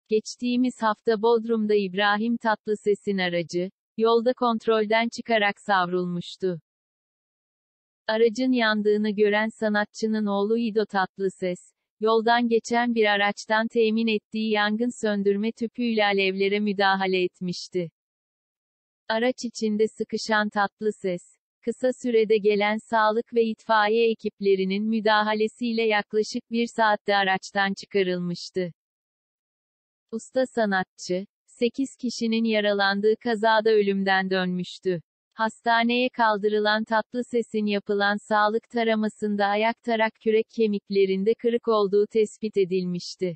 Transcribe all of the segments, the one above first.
Geçtiğimiz hafta Bodrum'da İbrahim Tatlıses'in aracı, yolda kontrolden çıkarak savrulmuştu. Aracın yandığını gören sanatçının oğlu İdo Tatlıses, yoldan geçen bir araçtan temin ettiği yangın söndürme tüpüyle alevlere müdahale etmişti. Araç içinde sıkışan Tatlıses, kısa sürede gelen sağlık ve itfaiye ekiplerinin müdahalesiyle yaklaşık 1 saatte araçtan çıkarılmıştı. Usta sanatçı, 8 kişinin yaralandığı kazada ölümden dönmüştü. Hastaneye kaldırılan Tatlıses'in yapılan sağlık taramasında ayak tarak kürek kemiklerinde kırık olduğu tespit edilmişti.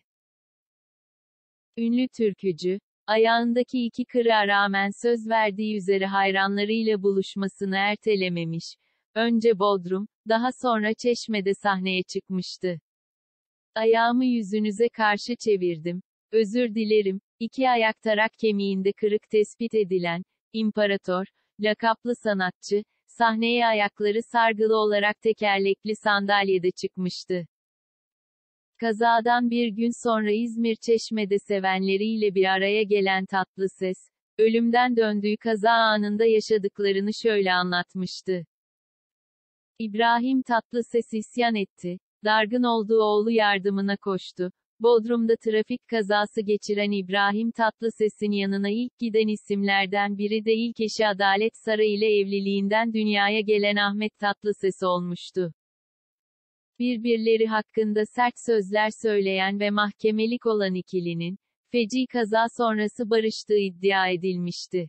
Ünlü türkücü, ayağındaki 2 kırığa rağmen söz verdiği üzere hayranlarıyla buluşmasını ertelememiş, önce Bodrum, daha sonra Çeşme'de sahneye çıkmıştı. Ayağımı yüzünüze karşı çevirdim, özür dilerim, 2 ayak tarak kemiğinde kırık tespit edilen, İmparator, lakaplı sanatçı, sahneye ayakları sargılı olarak tekerlekli sandalyede çıkmıştı. Kazadan bir gün sonra İzmir Çeşme'de sevenleriyle bir araya gelen Tatlıses, ölümden döndüğü kaza anında yaşadıklarını şöyle anlatmıştı. İbrahim Tatlıses isyan etti, dargın olduğu oğlu yardımına koştu. Bodrum'da trafik kazası geçiren İbrahim Tatlıses'in yanına ilk giden isimlerden biri de ilk eşi Adalet Saray ile evliliğinden dünyaya gelen Ahmet Tatlıses olmuştu. Birbirleri hakkında sert sözler söyleyen ve mahkemelik olan ikilinin, feci kaza sonrası barıştığı iddia edilmişti.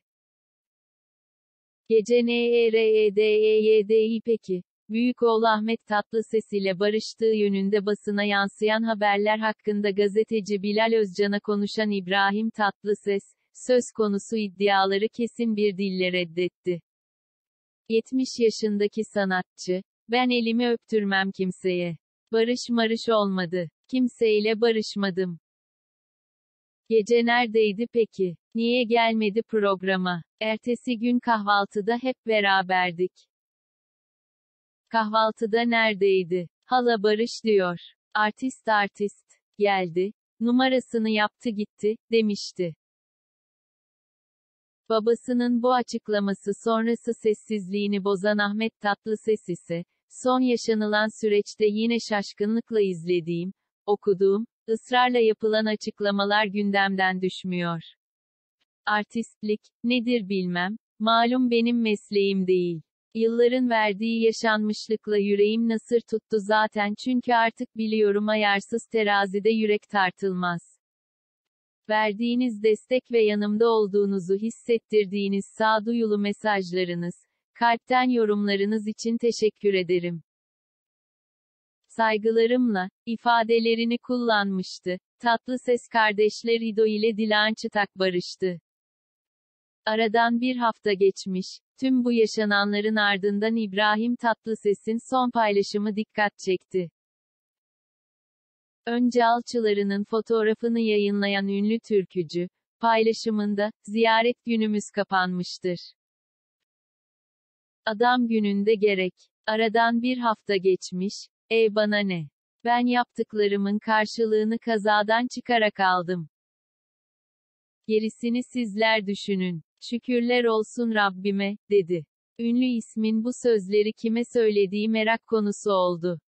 Gece NEREDEYDİ peki, büyük oğlu Ahmet Tatlıses ile barıştığı yönünde basına yansıyan haberler hakkında gazeteci Bilal Özcan'a konuşan İbrahim Tatlıses, söz konusu iddiaları kesin bir dille reddetti. 70 yaşındaki sanatçı, ben elimi öptürmem kimseye. Barış marış olmadı. Kimseyle barışmadım. Gece neredeydi peki? Niye gelmedi programa? Ertesi gün kahvaltıda hep beraberdik. Kahvaltıda neredeydi? Hala barış diyor. Artist geldi, numarasını yaptı gitti, demişti. Babasının bu açıklaması sonrası sessizliğini bozan Ahmet Tatlıses ise, son yaşanılan süreçte yine şaşkınlıkla izlediğim, okuduğum, ısrarla yapılan açıklamalar gündemden düşmüyor. Artistlik, nedir bilmem, malum benim mesleğim değil. Yılların verdiği yaşanmışlıkla yüreğim nasır tuttu zaten çünkü artık biliyorum ayarsız terazide yürek tartılmaz. Verdiğiniz destek ve yanımda olduğunuzu hissettirdiğiniz sağduyulu mesajlarınız, kalpten yorumlarınız için teşekkür ederim. Saygılarımla, ifadelerini kullanmıştı. Tatlıses kardeşler İdo ile Dilan Çıtak barıştı. Aradan bir hafta geçmiş, tüm bu yaşananların ardından İbrahim Tatlıses'in son paylaşımı dikkat çekti. Önce alçılarının fotoğrafını yayınlayan ünlü türkücü, paylaşımında, ziyaret günümüz kapanmıştır. Adam gününde gerek. Aradan bir hafta geçmiş, bana ne? Ben yaptıklarımın karşılığını kazadan çıkarak aldım. Gerisini sizler düşünün. Şükürler olsun Rabbime, dedi. Ünlü ismin bu sözleri kime söylediği merak konusu oldu.